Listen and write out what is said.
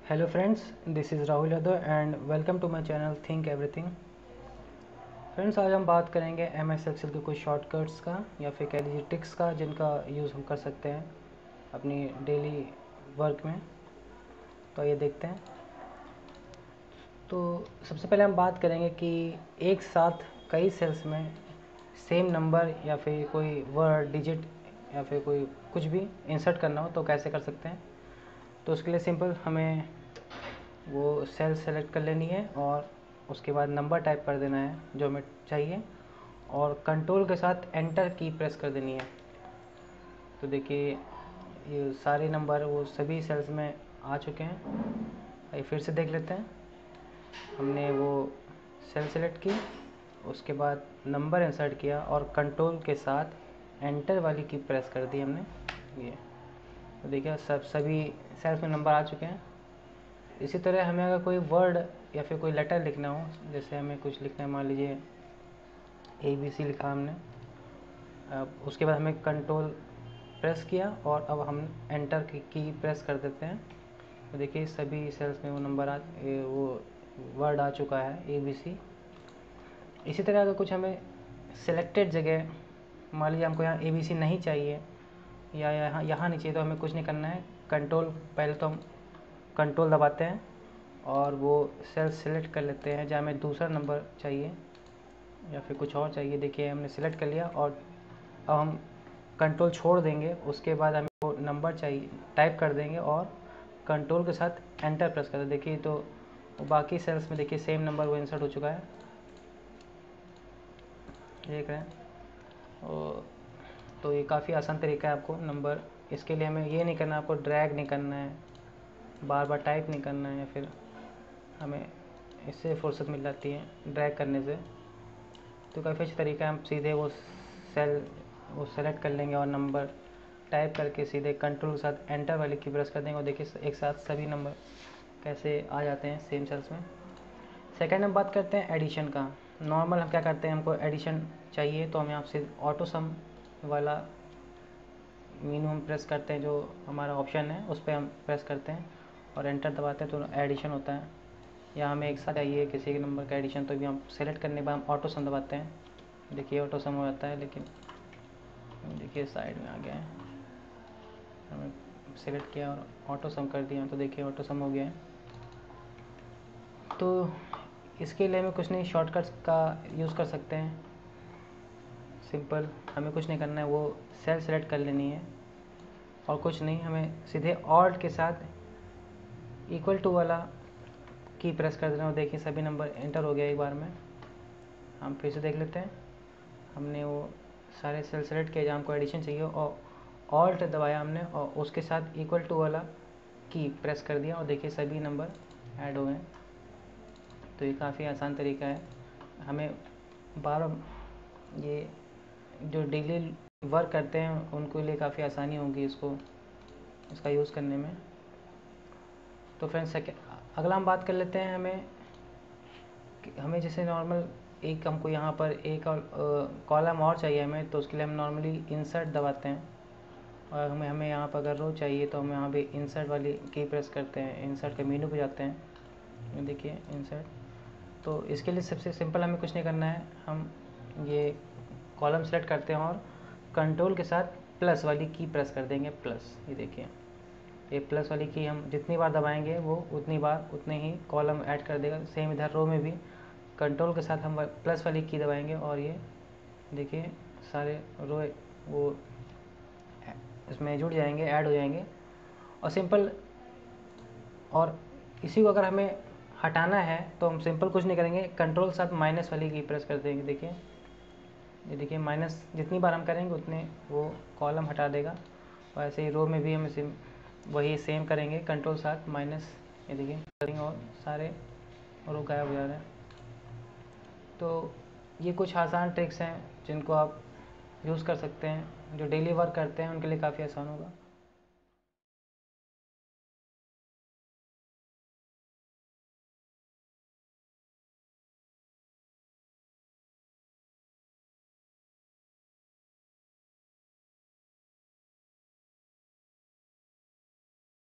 Hello friends, this is Rahul Yadav and welcome to my channel think everything. Friends, आज हम बात करेंगे एमएस एक्सेल के कुछ शॉर्टकट्स का या फिर कह लीजिए ट्रिक्स का जिनका यूज़ हम कर सकते हैं अपनी डेली वर्क में। तो ये देखते हैं। तो सबसे पहले हम बात करेंगे कि एक साथ कई सेल्स में सेम नंबर या फिर कोई वर्ड डिजिट या फिर कोई कुछ भी इंसर्ट करना हो तो कैसे कर सकते हैं। तो उसके लिए सिंपल हमें वो सेल सेलेक्ट कर लेनी है और उसके बाद नंबर टाइप कर देना है जो हमें चाहिए और कंट्रोल के साथ एंटर की प्रेस कर देनी है। तो देखिए ये सारे नंबर वो सभी सेल्स में आ चुके हैं। आइए फिर से देख लेते हैं। हमने वो सेल सेलेक्ट की, उसके बाद नंबर इंसर्ट किया और कंट्रोल के साथ एंटर वाली की प्रेस कर दी हमने। ये तो देखिए सभी सेल्स में नंबर आ चुके हैं। इसी तरह हमें अगर कोई वर्ड या फिर कोई लेटर लिखना हो, जैसे हमें कुछ लिखना है, मान लीजिए ABC लिखा हमने, अब उसके बाद हमें कंट्रोल प्रेस किया और अब हम एंटर की प्रेस कर देते हैं। तो देखिए सभी सेल्स में वो नंबर वो वर्ड आ चुका है ABC। इसी तरह अगर कुछ हमें सिलेक्टेड जगह, मान लीजिए हमको यहाँ ABC नहीं चाहिए या यहाँ नहीं चाहिए, तो हमें कुछ नहीं करना है। कंट्रोल पहले तो हम कंट्रोल दबाते हैं और वो सेल सेलेक्ट कर लेते हैं जहाँ हमें दूसरा नंबर चाहिए या फिर कुछ और चाहिए। देखिए हमने सेलेक्ट कर लिया और अब हम कंट्रोल छोड़ देंगे। उसके बाद हमें वो नंबर चाहिए टाइप कर देंगे और कंट्रोल के साथ एंटर प्रेस कर दें। देखिए तो बाकी सेल्स में देखिए सेम नंबर वो इंसर्ट हो चुका है, देख रहे हैं। और तो ये काफ़ी आसान तरीका है आपको नंबर। इसके लिए हमें ये नहीं करना, आपको ड्रैग नहीं करना है, बार बार टाइप नहीं करना है, या फिर हमें इससे फुर्सत मिल जाती है ड्रैग करने से। तो काफ़ी अच्छा तरीका है। हम सीधे वो सेल वो सेलेक्ट कर लेंगे और नंबर टाइप करके सीधे कंट्रोल के साथ एंटर वाली की प्रेस कर देंगे और देखिए एक साथ सभी नंबर कैसे आ जाते हैं सेम सेल्स में। सेकेंड हम बात करते हैं एडिशन का। नॉर्मल हम क्या करते हैं, हमको एडिशन चाहिए तो हम यहाँ से ऑटो सम वाला मीनू हम प्रेस करते हैं, जो हमारा ऑप्शन है उस पर हम प्रेस करते हैं और एंटर दबाते हैं तो एडिशन होता है। या हमें एक साथ चाहिए किसी के नंबर का एडिशन, तो भी हम सेलेक्ट करने के बाद हम ऑटो सम दबाते हैं। देखिए ऑटो सम हो जाता है, लेकिन देखिए साइड में आ गया है। हमें सेलेक्ट किया और ऑटो सम कर दिया तो देखिए ऑटो सम हो गया है। तो इसके लिए हमें कुछ नहीं, शॉर्टकट्स का यूज़ कर सकते हैं। सिंपल हमें कुछ नहीं करना है, वो सेल सेलेक्ट कर लेनी है और कुछ नहीं, हमें सीधे ऑल्ट के साथ इक्वल टू वाला की प्रेस कर देना और देखिए सभी नंबर एंटर हो गया एक बार में। हम फिर से देख लेते हैं। हमने वो सारे सेल सेलेक्ट किए जहाँ हमको एडिशन चाहिए और ऑल्ट दबाया हमने और उसके साथ इक्वल टू वाला की प्रेस कर दिया और देखिए सभी नंबर ऐड हो गए। तो ये काफ़ी आसान तरीका है। हमें बार ये जो डेली वर्क करते हैं उनको लिए काफ़ी आसानी होगी इसका यूज़ करने में। तो फ्रेंड्स अगला हम बात कर लेते हैं। हमें जैसे नॉर्मल एक हमको यहाँ पर एक कॉलम और चाहिए हमें, तो उसके लिए हम नॉर्मली इंसर्ट दबाते हैं और हमें यहाँ पर अगर रो चाहिए तो हम यहाँ पे इंसर्ट वाली की प्रेस करते हैं, इंसर्ट के मेनू पे जाते हैं। देखिए इंसर्ट। तो इसके लिए सबसे सिंपल हमें कुछ नहीं करना है, हम ये कॉलम सेलेक्ट करते हैं और कंट्रोल के साथ प्लस वाली की प्रेस कर देंगे, प्लस। ये देखिए ये प्लस वाली की हम जितनी बार दबाएंगे वो उतनी बार उतने ही कॉलम ऐड कर देगा। सेम इधर रो में भी कंट्रोल के साथ हम प्लस वाली की दबाएंगे और ये देखिए सारे रो वो इसमें जुड़ जाएंगे, ऐड हो जाएंगे और सिंपल। और इसी को अगर हमें हटाना है तो हम सिंपल कुछ नहीं करेंगे, कंट्रोल के साथ माइनस वाली की प्रेस कर देंगे। देखिए ये देखिए माइनस जितनी बार हम करेंगे उतने वो कॉलम हटा देगा। और ऐसे ही रो में भी हम वही सेम करेंगे, कंट्रोल साथ माइनस, ये देखिए करेंगे और सारे रो गायब हो जा रहे हैं। तो ये कुछ आसान ट्रिक्स हैं जिनको आप यूज़ कर सकते हैं, जो डेली वर्क करते हैं उनके लिए काफ़ी आसान होगा।